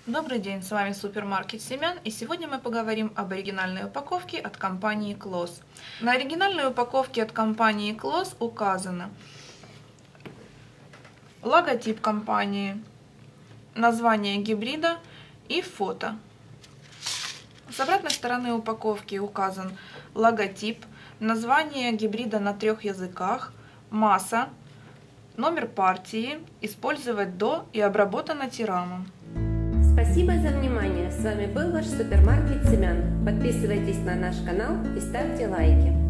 Добрый день, с вами Супермаркет Семян, и сегодня мы поговорим об оригинальной упаковке от компании Клос. На оригинальной упаковке от компании Клос указано логотип компании, название гибрида и фото. С обратной стороны упаковки указан логотип, название гибрида на 3 языках, масса, номер партии, использовать до и обработано тирамом. Спасибо за внимание. С вами был ваш Супермаркет Семян. Подписывайтесь на наш канал и ставьте лайки.